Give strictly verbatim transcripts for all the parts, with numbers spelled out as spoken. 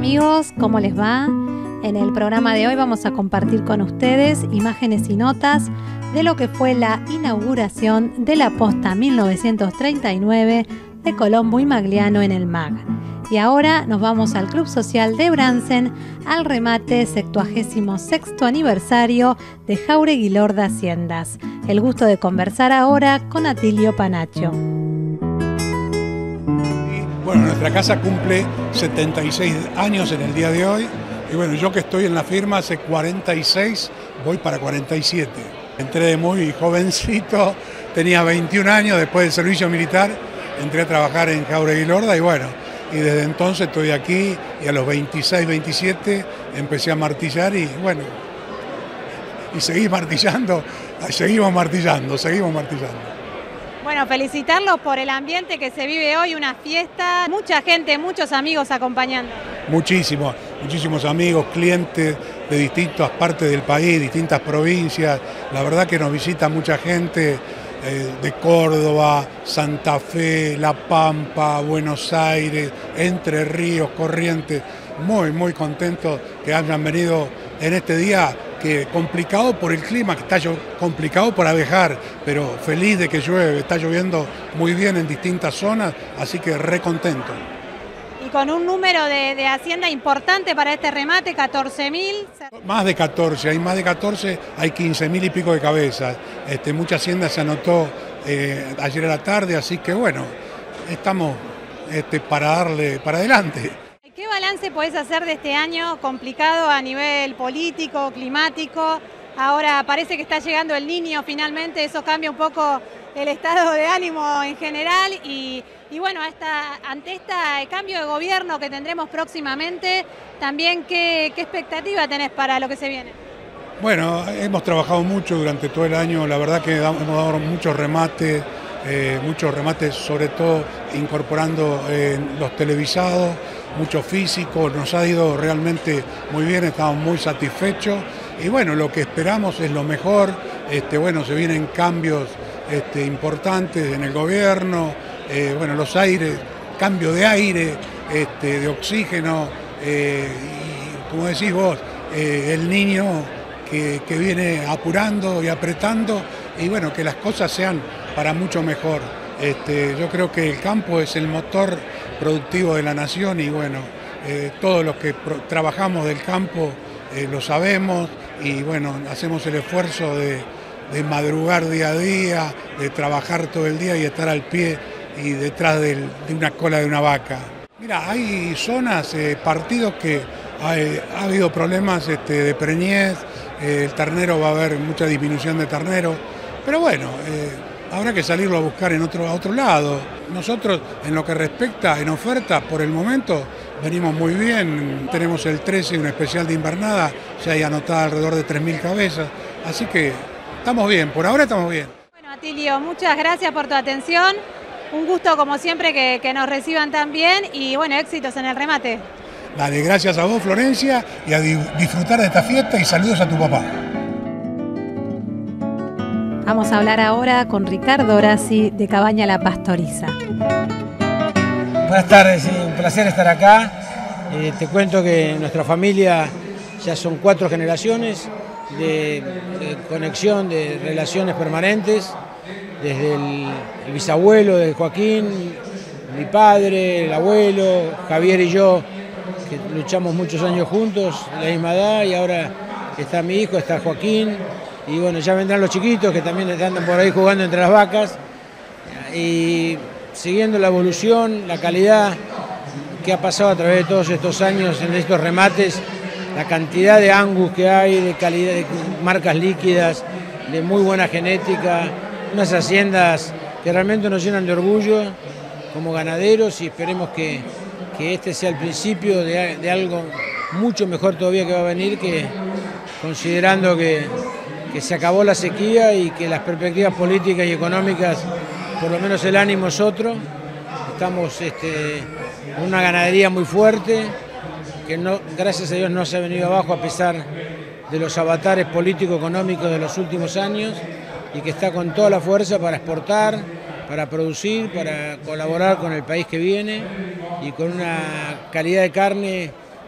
amigos, ¿cómo les va? En el programa de hoy vamos a compartir con ustedes imágenes y notas de lo que fue la inauguración de la posta mil novecientos treinta y nueve de Colombo y Magliano en el M A G. Y ahora nos vamos al Club Social de Bransen al remate sextuagésimo sexto aniversario de Jáuregui Lorda Haciendas. El gusto de conversar ahora con Atilio Panaccio. Bueno, nuestra casa cumple setenta y seis años en el día de hoy. Y bueno, yo que estoy en la firma hace cuarenta y seis, voy para cuarenta y siete. Entré de muy jovencito, tenía veintiún años, después del servicio militar, entré a trabajar en Jáuregui Lorda y bueno, y desde entonces estoy aquí y a los veintiséis, veintisiete empecé a martillar y bueno, y seguí martillando, seguimos martillando, seguimos martillando. Bueno, felicitarlos por el ambiente que se vive hoy, una fiesta, mucha gente, muchos amigos acompañando. Muchísimos, muchísimos amigos, clientes de distintas partes del país, distintas provincias. La verdad que nos visita mucha gente eh, de Córdoba, Santa Fe, La Pampa, Buenos Aires, Entre Ríos, Corrientes. Muy, muy contentos que hayan venido en este día, que complicado por el clima, que está complicado por abejar, pero feliz de que llueve, está lloviendo muy bien en distintas zonas, así que re contento. Y con un número de, de hacienda importante para este remate, catorce mil. Más de catorce, hay más de catorce, hay quince mil y pico de cabezas. Este, mucha hacienda se anotó eh, ayer a la tarde, así que bueno, estamos este, para darle para adelante. ¿Qué balance podés hacer de este año complicado a nivel político, climático? Ahora parece que está llegando el Niño finalmente, eso cambia un poco el estado de ánimo en general y, y bueno, esta, ante este cambio de gobierno que tendremos próximamente, también ¿qué, qué expectativa tenés para lo que se viene? Bueno, hemos trabajado mucho durante todo el año, la verdad que hemos dado muchos remates, eh, muchos remates sobre todo incorporando eh, los televisados, mucho físico, nos ha ido realmente muy bien, estamos muy satisfechos y bueno, lo que esperamos es lo mejor, este, bueno, se vienen cambios este, importantes en el gobierno, eh, bueno, los aires, cambio de aire, este, de oxígeno, eh, y como decís vos, eh, el niño que, que viene apurando y apretando y bueno, que las cosas sean para mucho mejor. Este, yo creo que el campo es el motor productivo de la nación y bueno, eh, todos los que pro- trabajamos del campo eh, lo sabemos y bueno, hacemos el esfuerzo de, de madrugar día a día, de trabajar todo el día y estar al pie y detrás del, de una cola de una vaca. Mira, hay zonas, eh, partidos que hay, ha habido problemas este, de preñez, eh, el ternero va a haber mucha disminución de ternero, pero bueno, eh, habrá que salirlo a buscar en otro, a otro lado. Nosotros, en lo que respecta en oferta, por el momento, venimos muy bien. Tenemos el trece, un especial de invernada, ya hay anotada alrededor de tres mil cabezas. Así que estamos bien, por ahora estamos bien. Bueno, Atilio, muchas gracias por tu atención. Un gusto, como siempre, que, que nos reciban tan bien y, bueno, éxitos en el remate. Dale, gracias a vos, Florencia, y a di- disfrutar de esta fiesta y saludos a tu papá. Vamos a hablar ahora con Ricardo Horaci de Cabaña La Pastoriza. Buenas tardes, sí, un placer estar acá. Eh, te cuento que nuestra familia ya son cuatro generaciones de, de conexión, de relaciones permanentes, desde el, el bisabuelo de Joaquín, mi padre, el abuelo, Javier y yo, que luchamos muchos años juntos, la misma edad, y ahora está mi hijo, está Joaquín. Y bueno, ya vendrán los chiquitos que también andan por ahí jugando entre las vacas. Y siguiendo la evolución, la calidad que ha pasado a través de todos estos años en estos remates, la cantidad de Angus que hay, de calidad, de marcas líquidas, de muy buena genética, unas haciendas que realmente nos llenan de orgullo como ganaderos y esperemos que, que este sea el principio de, de algo mucho mejor todavía que va a venir, que considerando que que se acabó la sequía y que las perspectivas políticas y económicas, por lo menos el ánimo es otro. Estamos este, en una ganadería muy fuerte, que no, gracias a Dios no se ha venido abajo a pesar de los avatares político-económicos de los últimos años y que está con toda la fuerza para exportar, para producir, para colaborar con el país que viene y con una calidad de carne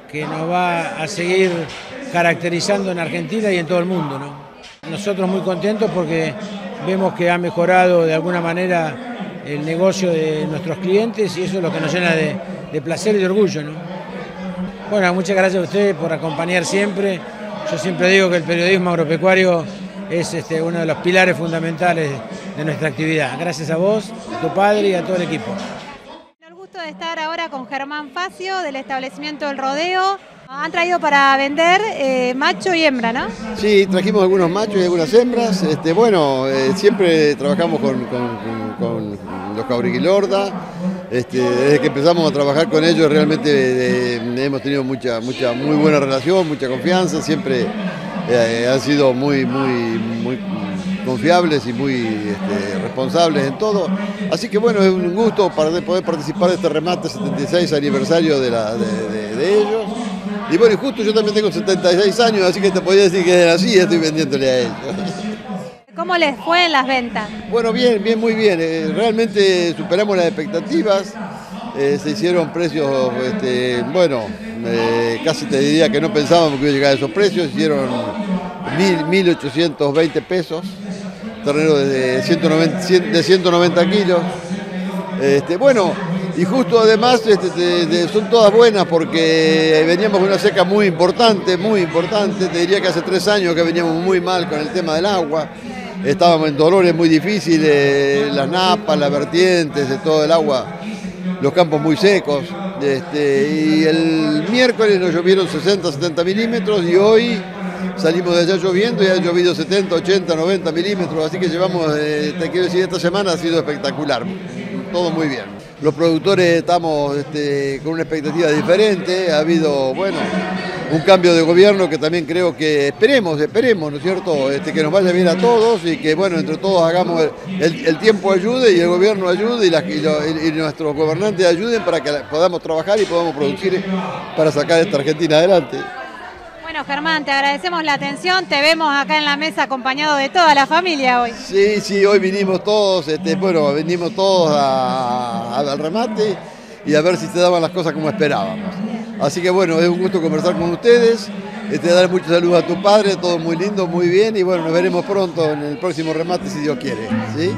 que nos va a seguir caracterizando en Argentina y en todo el mundo, ¿no? Nosotros muy contentos porque vemos que ha mejorado de alguna manera el negocio de nuestros clientes y eso es lo que nos llena de, de placer y de orgullo, ¿no? Bueno, muchas gracias a ustedes por acompañar siempre. Yo siempre digo que el periodismo agropecuario es este, uno de los pilares fundamentales de nuestra actividad. Gracias a vos, a tu padre y a todo el equipo. El gusto de estar ahora con Germán Facio del establecimiento El Rodeo. Han traído para vender eh, macho y hembra, ¿no? Sí, trajimos algunos machos y algunas hembras. Este, bueno, eh, siempre trabajamos con, con, con, con los Jauregui-Lorda. Este, desde que empezamos a trabajar con ellos realmente eh, hemos tenido mucha, mucha, muy buena relación, mucha confianza. Siempre eh, han sido muy, muy, muy confiables y muy este, responsables en todo. Así que bueno, es un gusto para poder participar de este remate setenta y seis aniversario de, la, de, de, de ellos. Y bueno, justo yo también tengo setenta y seis años, así que te podría decir que desde así estoy vendiéndole a ellos. ¿Cómo les fue en las ventas? Bueno, bien, bien, muy bien. Eh, realmente superamos las expectativas. Eh, se hicieron precios, este, bueno, eh, casi te diría que no pensábamos que iba a llegar a esos precios. Hicieron mil ochocientos veinte pesos, terreno de ciento noventa, de ciento noventa kilos. Este, bueno, y justo además este, de, de, son todas buenas porque veníamos de una seca muy importante, muy importante. Te diría que hace tres años que veníamos muy mal con el tema del agua. Estábamos en dolores muy difíciles, las napas, las vertientes, de todo el agua, los campos muy secos. Este, y el miércoles nos llovieron sesenta, setenta milímetros y hoy salimos de allá lloviendo y ha llovido setenta, ochenta, noventa milímetros. Así que llevamos, eh, te quiero decir, esta semana ha sido espectacular, todo muy bien. Los productores estamos este, con una expectativa diferente, ha habido, bueno, un cambio de gobierno que también creo que esperemos, esperemos, ¿no es cierto?, este, que nos vaya bien a todos y que, bueno, entre todos hagamos, el, el, el tiempo ayude y el gobierno ayude y, la, y, lo, y, y nuestros gobernantes ayuden para que podamos trabajar y podamos producir para sacar esta Argentina adelante. Bueno, Germán, te agradecemos la atención, te vemos acá en la mesa acompañado de toda la familia hoy. Sí, sí, hoy vinimos todos, este, bueno, vinimos todos a, a, al remate y a ver si se daban las cosas como esperábamos. Así que bueno, es un gusto conversar con ustedes, este, dar muchos saludos a tu padre, todo muy lindo, muy bien y bueno, nos veremos pronto en el próximo remate si Dios quiere, ¿sí?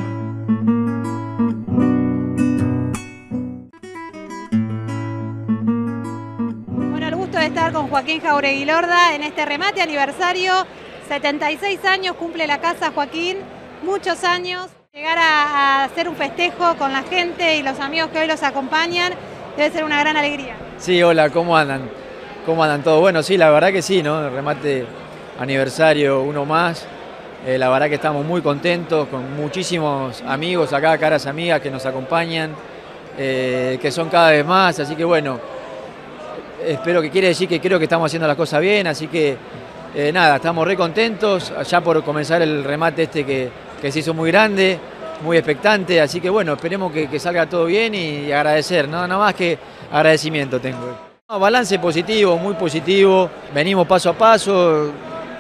De estar con Joaquín Jauregui-Lorda en este remate aniversario, setenta y seis años cumple la casa Joaquín, muchos años, llegar a, a hacer un festejo con la gente y los amigos que hoy los acompañan debe ser una gran alegría. Sí, hola, ¿cómo andan? ¿Cómo andan todos? Bueno, sí, la verdad que sí, ¿no? El remate aniversario, uno más, eh, la verdad que estamos muy contentos, con muchísimos amigos acá, caras amigas que nos acompañan, eh, que son cada vez más, así que bueno, espero que quiere decir que creo que estamos haciendo las cosas bien, así que eh, nada, estamos re contentos ya por comenzar el remate este que, que se hizo muy grande, muy expectante, así que bueno, esperemos que, que salga todo bien y, y agradecer, ¿no? Nada más que agradecimiento tengo. No, balance positivo, muy positivo, venimos paso a paso,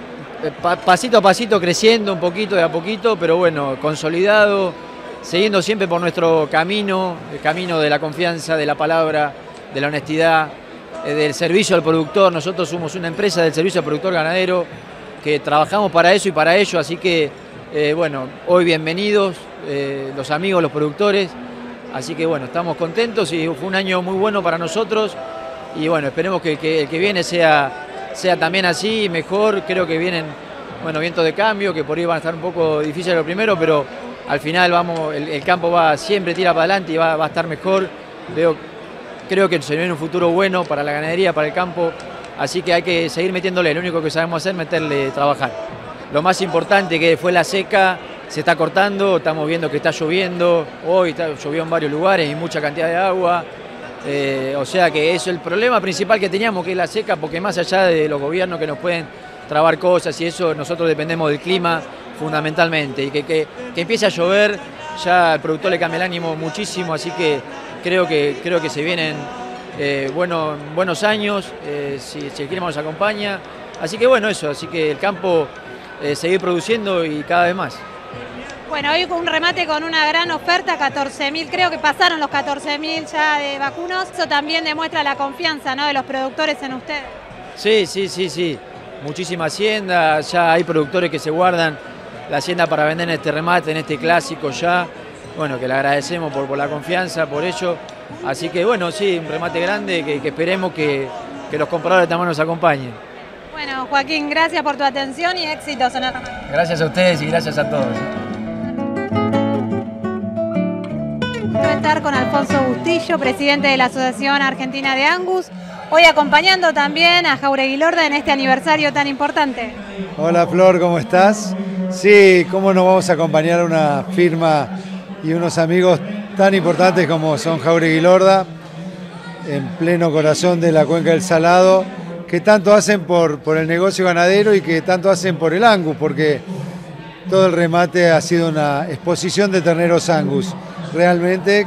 pa, pasito a pasito creciendo un poquito de a poquito, pero bueno, consolidado, siguiendo siempre por nuestro camino, el camino de la confianza, de la palabra, de la honestidad, del servicio al productor. Nosotros somos una empresa del servicio al productor ganadero que trabajamos para eso y para ello, así que eh, bueno, hoy bienvenidos eh, los amigos, los productores, así que bueno, estamos contentos y fue un año muy bueno para nosotros y bueno, esperemos que, que el que viene sea, sea también así, mejor. Creo que vienen, bueno, vientos de cambio, que por ahí van a estar un poco difíciles lo primero, pero al final vamos, el, el campo va siempre tira para adelante y va, va a estar mejor. Veo Creo que se viene un futuro bueno para la ganadería, para el campo, así que hay que seguir metiéndole. Lo único que sabemos hacer es meterle, trabajar. Lo más importante que fue la seca, se está cortando, estamos viendo que está lloviendo, hoy está, llovió en varios lugares y mucha cantidad de agua, eh, o sea que eso es el problema principal que teníamos, que es la seca, porque más allá de los gobiernos que nos pueden trabar cosas y eso, nosotros dependemos del clima fundamentalmente, y que, que, que empiece a llover, ya al productor le cambia el ánimo muchísimo, así que Creo que, creo que se vienen eh, bueno, buenos años, eh, si, si el clima nos acompaña. Así que bueno, eso, así que el campo eh, seguir produciendo y cada vez más. Bueno, hoy con un remate con una gran oferta, catorce mil, creo que pasaron los catorce mil ya de vacunos. Eso también demuestra la confianza, ¿no?, de los productores en ustedes. Sí, sí, sí, sí. Muchísima hacienda, ya hay productores que se guardan la hacienda para vender en este remate, en este clásico ya. Bueno, que le agradecemos por, por la confianza, por ello. Así que bueno, sí, un remate grande que, que esperemos que, que los compradores también nos acompañen. Bueno, Joaquín, gracias por tu atención y éxitos en el remate. Gracias a ustedes y gracias a todos. Voy a estar con Alfonso Bustillo, presidente de la Asociación Argentina de Angus, hoy acompañando también a Jáuregui Lorda en este aniversario tan importante. Hola Flor, ¿cómo estás? Sí, cómo nos vamos a acompañar a una firma y unos amigos tan importantes como son Jáuregui Lorda, en pleno corazón de la Cuenca del Salado, que tanto hacen por, por el negocio ganadero y que tanto hacen por el Angus, porque todo el remate ha sido una exposición de terneros Angus. Realmente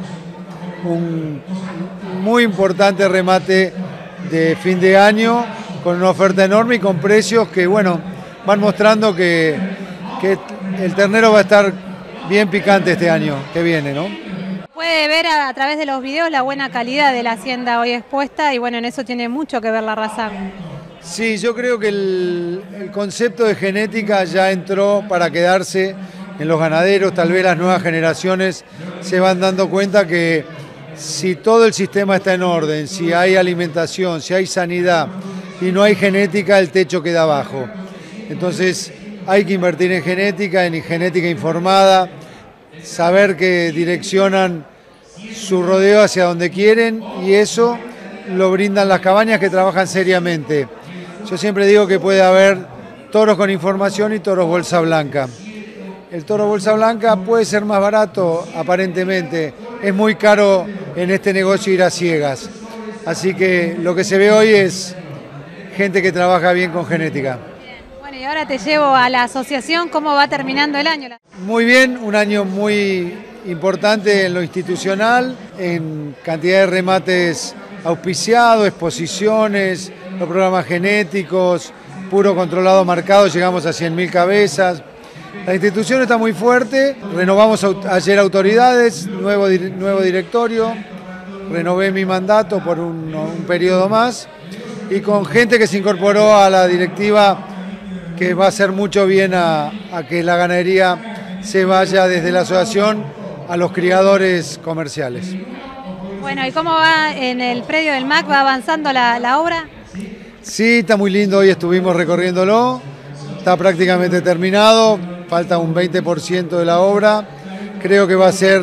un muy importante remate de fin de año, con una oferta enorme y con precios que, bueno, van mostrando que, que el ternero va a estar bien picante este año que viene, ¿no? Puede ver a, a través de los videos la buena calidad de la hacienda hoy expuesta y bueno, en eso tiene mucho que ver la raza. Sí, yo creo que el, el concepto de genética ya entró para quedarse en los ganaderos. Tal vez las nuevas generaciones se van dando cuenta que si todo el sistema está en orden, si hay alimentación, si hay sanidad y no hay genética, el techo queda abajo. Entonces hay que invertir en genética, en genética informada, saber que direccionan su rodeo hacia donde quieren y eso lo brindan las cabañas que trabajan seriamente. Yo siempre digo que puede haber toros con información y toros bolsa blanca. El toro bolsa blanca puede ser más barato aparentemente, es muy caro en este negocio ir a ciegas. Así que lo que se ve hoy es gente que trabaja bien con genética. Bueno, y ahora te llevo a la asociación, ¿cómo va terminando el año? Muy bien, un año muy importante en lo institucional, en cantidad de remates auspiciados, exposiciones, los programas genéticos, puro controlado marcado, llegamos a cien mil cabezas. La institución está muy fuerte, renovamos ayer autoridades, nuevo, nuevo directorio, renové mi mandato por un, un periodo más y con gente que se incorporó a la directiva que va a hacer mucho bien a, a que la ganadería se vaya desde la asociación a los criadores comerciales. Bueno, ¿y cómo va en el predio del M A C? ¿Va avanzando la, la obra? Sí, está muy lindo, hoy estuvimos recorriéndolo, está prácticamente terminado, falta un veinte por ciento de la obra, creo que va a ser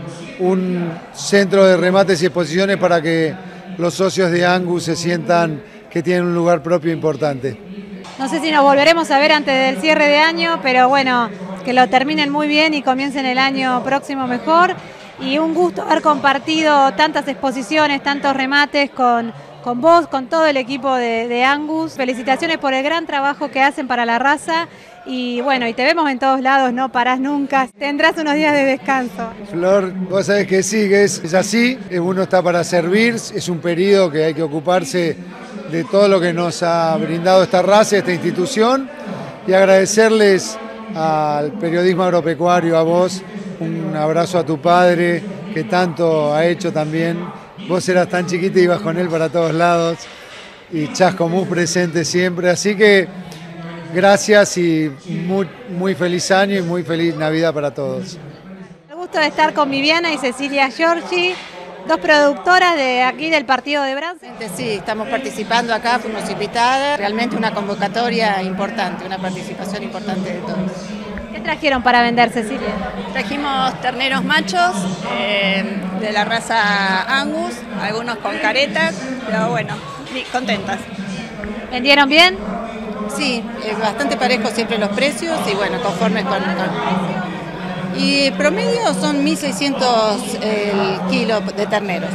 un centro de remates y exposiciones para que los socios de Angus se sientan que tienen un lugar propio importante. No sé si nos volveremos a ver antes del cierre de año, pero bueno, que lo terminen muy bien y comiencen el año próximo mejor. Y un gusto haber compartido tantas exposiciones, tantos remates con, con vos, con todo el equipo de, de Angus. Felicitaciones por el gran trabajo que hacen para la raza. Y bueno, y te vemos en todos lados, no parás nunca. Tendrás unos días de descanso. Flor, vos sabés que sí, que es, es así. Uno está para servir, es un periodo que hay que ocuparse de todo lo que nos ha brindado esta raza, esta institución. Y agradecerles al periodismo agropecuario, a vos, un abrazo a tu padre, que tanto ha hecho también. Vos eras tan chiquita y ibas con él para todos lados. Y Chasco muy presente siempre. Así que gracias y muy, muy feliz año y muy feliz Navidad para todos. El gusto de estar con Viviana y Cecilia Giorgi, dos productoras de aquí del partido de Bransen. Sí, estamos participando acá, fuimos invitadas. Realmente una convocatoria importante, una participación importante de todos. ¿Qué trajeron para vender, Cecilia? Trajimos terneros machos eh, de la raza Angus, algunos con caretas, pero bueno, contentas. ¿Vendieron bien? Sí, eh, bastante parejo siempre los precios y bueno, conformes con... con... Y promedio son mil seiscientos el kilo de terneros.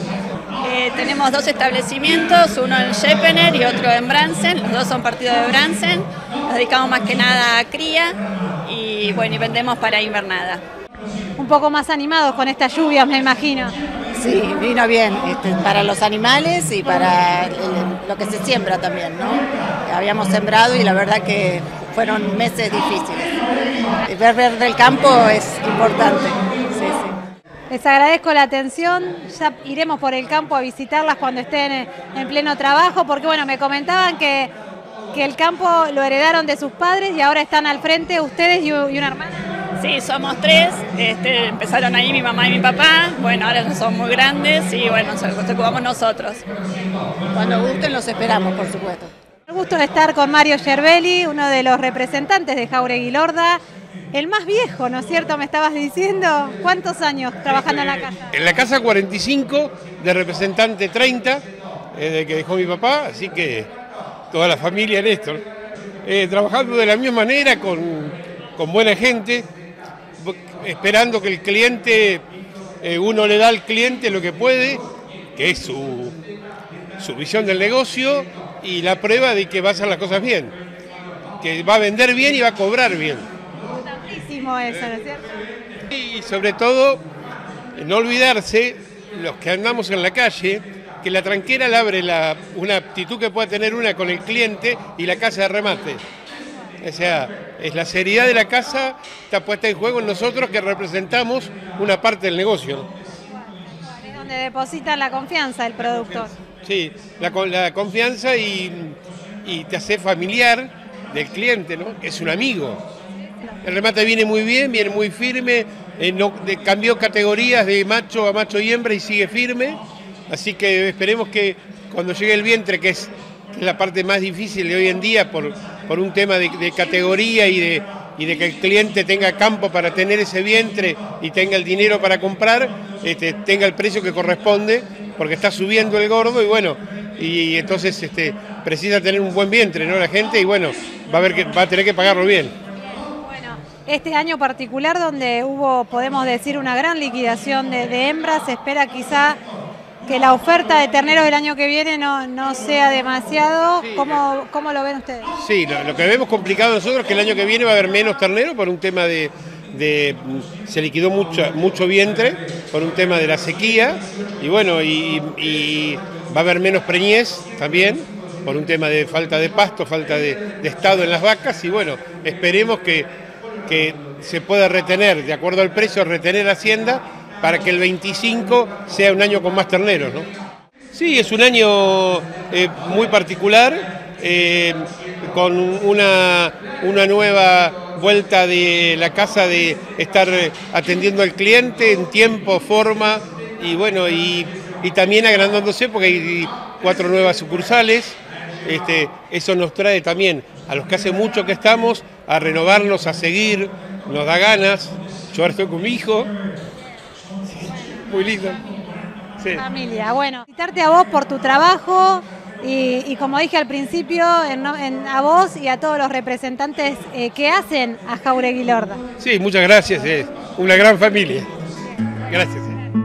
Eh, tenemos dos establecimientos, uno en Scheppener y otro en Bransen, los dos son partidos de Bransen, nos dedicamos más que nada a cría y bueno, y vendemos para invernada. Un poco más animados con esta lluvia, me imagino. Sí, vino bien, este, para los animales y para el, lo que se siembra también, ¿no? Habíamos sembrado y la verdad que fueron meses difíciles. ver verde el campo es importante. Sí, sí. Les agradezco la atención, ya iremos por el campo a visitarlas cuando estén en pleno trabajo, porque bueno, me comentaban que, que el campo lo heredaron de sus padres y ahora están al frente ustedes y, y una hermana. Sí, somos tres, este, empezaron ahí mi mamá y mi papá, bueno, ahora ya son muy grandes y bueno, nos ocupamos nosotros. Cuando gusten los esperamos, por supuesto. El gusto de estar con Mario Yerbelli, uno de los representantes de Jáuregui Lorda, el más viejo, ¿no es cierto? Me estabas diciendo, ¿cuántos años trabajando en la casa? En la casa cuarenta y cinco, de representante treinta, desde que dejó mi papá, así que toda la familia en esto, eh, trabajando de la misma manera, con, con buena gente, esperando que el cliente, eh, uno le da al cliente lo que puede, que es su, su visión del negocio y la prueba de que va a hacer las cosas bien, que va a vender bien y va a cobrar bien. Importantísimo eso, ¿no es cierto? Y sobre todo, no olvidarse, los que andamos en la calle, que la tranquera le abre la, una actitud que pueda tener una con el cliente y la casa de remate. O sea, es la seriedad de la casa está puesta en juego en nosotros que representamos una parte del negocio. Es donde depositan la confianza el productor. Sí, la, la confianza y, y te hace familiar del cliente, ¿no? Es un amigo. El remate viene muy bien, viene muy firme, eh, no, de, cambió categorías de macho a macho y hembra y sigue firme. Así que esperemos que cuando llegue el vientre, que es la parte más difícil de hoy en día por, por un tema de, de categoría y de, y de que el cliente tenga campo para tener ese vientre y tenga el dinero para comprar, este, tenga el precio que corresponde, porque está subiendo el gordo y bueno, y entonces este, precisa tener un buen vientre, ¿no? La gente, y bueno, va a, ver que, va a tener que pagarlo bien. Bueno, este año particular donde hubo, podemos decir, una gran liquidación de, de hembras, se espera quizá que la oferta de terneros del año que viene no, no sea demasiado. Sí. ¿Cómo, ¿Cómo lo ven ustedes? Sí, lo, lo que vemos complicado nosotros es que el año que viene va a haber menos terneros por un tema de... de se liquidó mucho, mucho vientre por un tema de la sequía y bueno, y, y va a haber menos preñez también por un tema de falta de pasto, falta de, de estado en las vacas y bueno, esperemos que, que se pueda retener, de acuerdo al precio, retener Hacienda para que el veinticinco sea un año con más terneros, ¿no? Sí, es un año eh, muy particular, eh, con una, una nueva vuelta de la casa de estar atendiendo al cliente en tiempo, forma y bueno, y, y también agrandándose porque hay cuatro nuevas sucursales. Este, eso nos trae también a los que hace mucho que estamos a renovarnos, a seguir, nos da ganas. Yo ahora estoy con mi hijo. Muy lindo. Sí. Familia, bueno, felicitarte a vos por tu trabajo y, y como dije al principio, en, en, a vos y a todos los representantes eh, que hacen a Jáuregui Lorda. Sí, muchas gracias, es una gran familia. Gracias.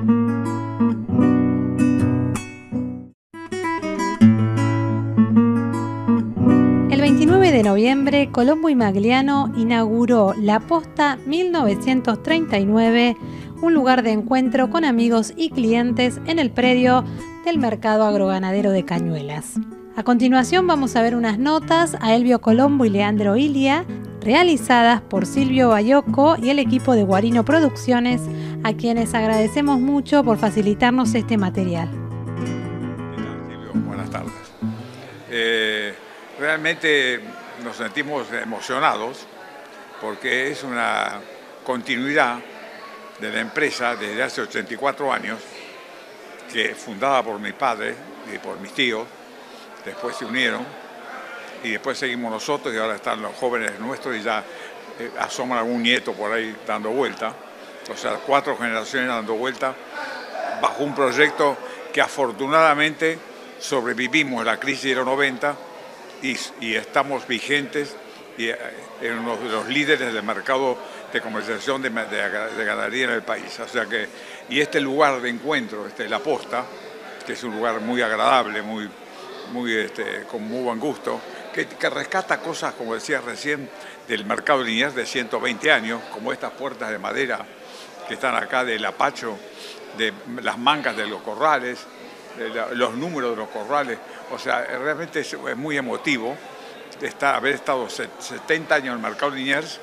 El veintinueve de noviembre, Colombo y Magliano inauguró La Posta mil novecientos treinta y nueve, un lugar de encuentro con amigos y clientes en el predio del Mercado Agroganadero de Cañuelas. A continuación vamos a ver unas notas a Elvio Colombo y Leandro Ilia, realizadas por Silvio Bayoco y el equipo de Guarino Producciones, a quienes agradecemos mucho por facilitarnos este material. ¿Qué tal, Silvio? Buenas tardes. Eh, realmente nos sentimos emocionados porque es una continuidad de la empresa desde hace ochenta y cuatro años, que fundada por mi padre y por mis tíos, después se unieron y después seguimos nosotros y ahora están los jóvenes nuestros y ya eh, asoman algún nieto por ahí dando vuelta, o sea, cuatro generaciones dando vuelta bajo un proyecto que afortunadamente sobrevivimos la crisis de los noventa y, y estamos vigentes y eh, en uno de los líderes del mercado de comercialización de, de, de ganadería en el país. O sea que, y este lugar de encuentro, este, La Posta, que es un lugar muy agradable, muy, muy, este, con muy buen gusto, que, que rescata cosas, como decía recién, del mercado de Liniers de ciento veinte años, como estas puertas de madera que están acá del apacho, de las mangas de los corrales, de la, los números de los corrales. O sea, realmente es, es muy emotivo de estar, haber estado setenta años en el mercado de Liniers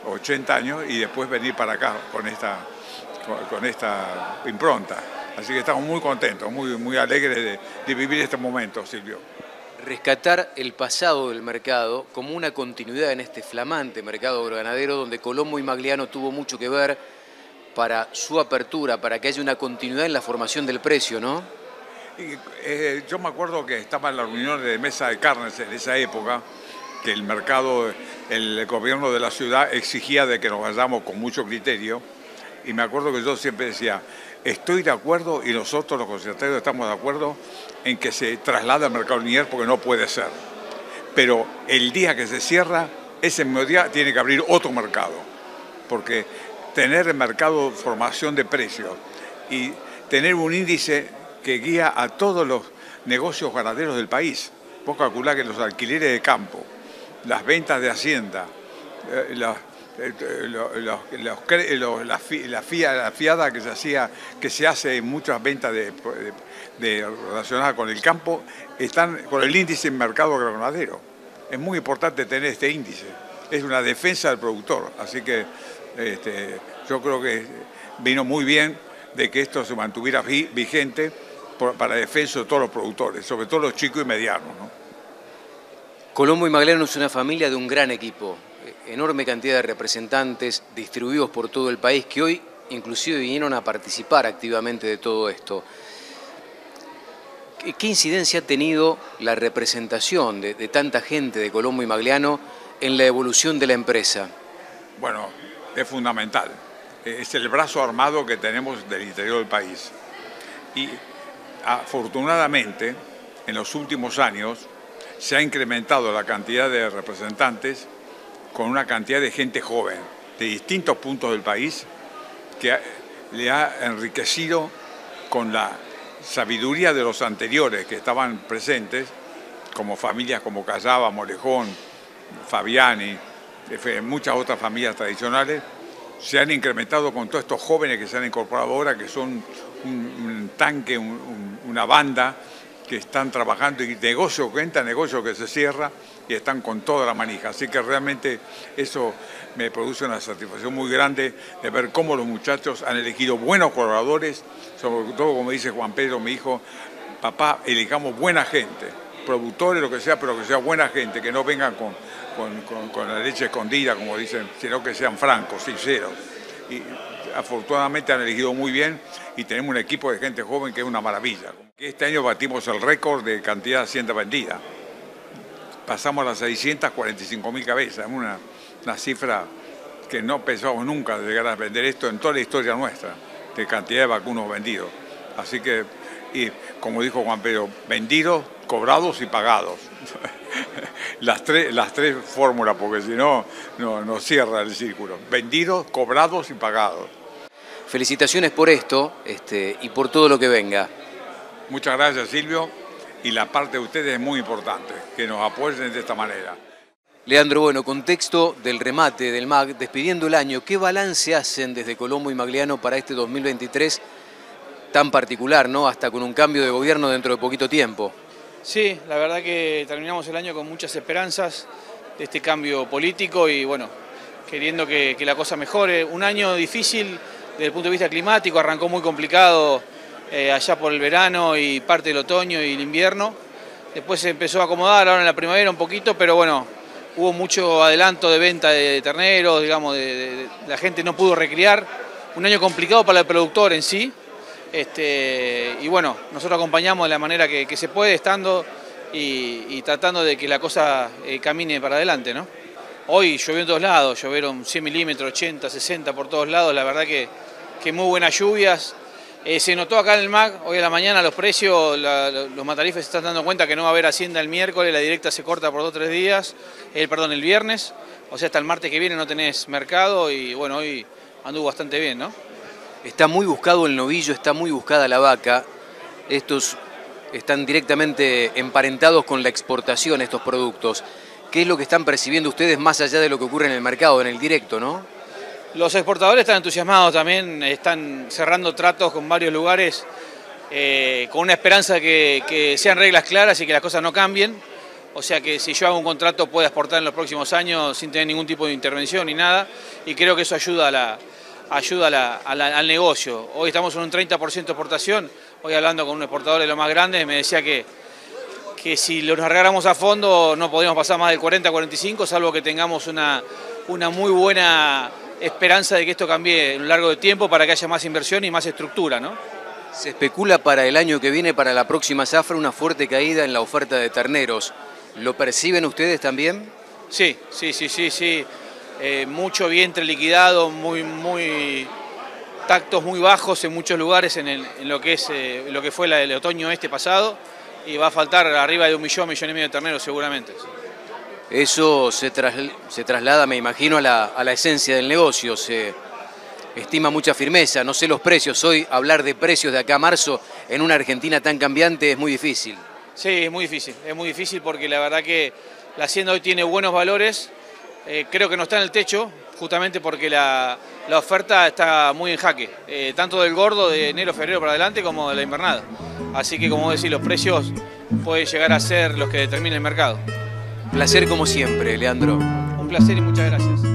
ochenta años y después venir para acá con esta, con, con esta impronta. Así que estamos muy contentos, muy, muy alegres de, de vivir este momento, Silvio. Rescatar el pasado del mercado como una continuidad en este flamante mercado agroganadero donde Colombo y Magliano tuvo mucho que ver para su apertura, para que haya una continuidad en la formación del precio, ¿no? Y, eh, yo me acuerdo que estaba en la reunión de mesa de carnes en esa época, que el mercado, el gobierno de la ciudad exigía de que nos vayamos con mucho criterio, y me acuerdo que yo siempre decía, estoy de acuerdo y nosotros los concesionarios estamos de acuerdo en que se traslade al mercado Liniers porque no puede ser. Pero el día que se cierra, ese mismo día tiene que abrir otro mercado, porque tener el mercado formación de precios y tener un índice que guía a todos los negocios ganaderos del país. Vos calculás que los alquileres de campo, las ventas de hacienda, eh, la, eh, los, los, los, los, la, la, fia, la fiada que se hacía, que se hace en muchas ventas de, de, de, relacionadas con el campo, están con el índice en mercado agroganadero. Es muy importante tener este índice. Es una defensa del productor. Así que este, yo creo que vino muy bien de que esto se mantuviera vigente por, para defensa de todos los productores, sobre todo los chicos y medianos, ¿no? Colombo y Magliano es una familia de un gran equipo, enorme cantidad de representantes distribuidos por todo el país que hoy inclusive vinieron a participar activamente de todo esto. ¿Qué incidencia ha tenido la representación de, de tanta gente de Colombo y Magliano en la evolución de la empresa? Bueno, es fundamental. Es el brazo armado que tenemos del interior del país. Y afortunadamente, en los últimos años, se ha incrementado la cantidad de representantes con una cantidad de gente joven de distintos puntos del país que le ha enriquecido con la sabiduría de los anteriores que estaban presentes, como familias como Callaba, Morejón, Fabiani, muchas otras familias tradicionales, se han incrementado con todos estos jóvenes que se han incorporado ahora, que son un, un tanque, un, un, una banda que están trabajando y negocio que entra, negocio que se cierra y están con toda la manija. Así que realmente eso me produce una satisfacción muy grande de ver cómo los muchachos han elegido buenos colaboradores, sobre todo como dice Juan Pedro, mi hijo, papá, elijamos buena gente, productores, lo que sea, pero que sea buena gente, que no vengan con, con, con, con la leche escondida, como dicen, sino que sean francos, sinceros. Y afortunadamente han elegido muy bien y tenemos un equipo de gente joven que es una maravilla. Este año batimos el récord de cantidad de hacienda vendida. Pasamos a las seiscientas cuarenta y cinco mil cabezas, una, una cifra que no pensábamos nunca de llegar a vender esto en toda la historia nuestra, de cantidad de vacunos vendidos. Así que, y como dijo Juan Pedro, vendidos, cobrados y pagados. Las tres, las tres fórmulas, porque si no, no, no cierra el círculo. Vendidos, cobrados y pagados. Felicitaciones por esto este, y por todo lo que venga. Muchas gracias, Silvio, y la parte de ustedes es muy importante, que nos apoyen de esta manera. Leandro, bueno, contexto del remate del M A G, despidiendo el año, ¿qué balance hacen desde Colombo y Magliano para este dos mil veintitrés tan particular, ¿no? Hasta con un cambio de gobierno dentro de poquito tiempo. Sí, la verdad que terminamos el año con muchas esperanzas de este cambio político y bueno, queriendo que, que la cosa mejore. Un año difícil desde el punto de vista climático, arrancó muy complicado eh, allá por el verano y parte del otoño y el invierno. Después se empezó a acomodar ahora en la primavera un poquito, pero bueno, hubo mucho adelanto de venta de terneros, digamos, de, de, de, la gente no pudo recriar. Un año complicado para el productor en sí. Este, y bueno, nosotros acompañamos de la manera que, que se puede, estando y, y tratando de que la cosa eh, camine para adelante, ¿no? Hoy llovió en todos lados, llovieron cien milímetros, ochenta, sesenta por todos lados, la verdad que, que muy buenas lluvias. Eh, se notó acá en el M A G, hoy a la mañana los precios, la, los matarifes se están dando cuenta que no va a haber hacienda el miércoles, la directa se corta por dos o tres días, eh, perdón, el viernes, o sea hasta el martes que viene no tenés mercado y bueno, hoy anduvo bastante bien, ¿no? Está muy buscado el novillo, está muy buscada la vaca. Estos están directamente emparentados con la exportación, estos productos. ¿Qué es lo que están percibiendo ustedes más allá de lo que ocurre en el mercado, en el directo, no? Los exportadores están entusiasmados también, están cerrando tratos con varios lugares eh, con una esperanza de que, que sean reglas claras y que las cosas no cambien, O sea que si yo hago un contrato puedo exportar en los próximos años sin tener ningún tipo de intervención ni nada, y creo que eso ayuda, a la, ayuda a la, a la, al negocio. Hoy estamos en un treinta por ciento de exportación, hoy hablando con un exportador de los más grandes me decía que, que si lo largáramos a fondo no podríamos pasar más del cuarenta a cuarenta y cinco, salvo que tengamos una, una muy buena esperanza de que esto cambie a lo largo del tiempo para que haya más inversión y más estructura, ¿no? Se especula para el año que viene, para la próxima zafra, una fuerte caída en la oferta de terneros. ¿Lo perciben ustedes también? Sí, sí, sí, sí, sí. Eh, mucho vientre liquidado, muy, muy tactos muy bajos en muchos lugares en, el, en lo que es eh, lo que fue la, el otoño este pasado, y va a faltar arriba de un millón, millón y medio de terneros seguramente. Eso se, tras, se traslada, me imagino, a la, a la esencia del negocio. Se estima mucha firmeza, no sé los precios. Hoy hablar de precios de acá a marzo en una Argentina tan cambiante es muy difícil. Sí, es muy difícil, es muy difícil porque la verdad que la hacienda hoy tiene buenos valores, eh, creo que no está en el techo, justamente porque la, la oferta está muy en jaque, eh, tanto del gordo de enero, febrero para adelante como de la invernada. Así que, como decís, los precios pueden llegar a ser los que determinen el mercado. Placer como siempre, Leandro. Un placer y muchas gracias.